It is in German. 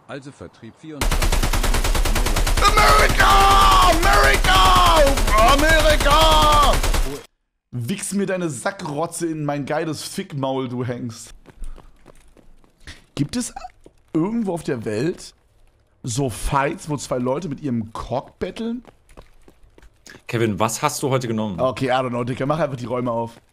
Also Vertrieb 24. Amerika! Amerika! Amerika! Wichs mir deine Sackrotze in mein geiles Fickmaul, du Hengst. Gibt es irgendwo auf der Welt so Fights, wo zwei Leute mit ihrem Cock betteln? Kevin, was hast du heute genommen? Okay, I don't know, Dicker. Mach einfach die Räume auf.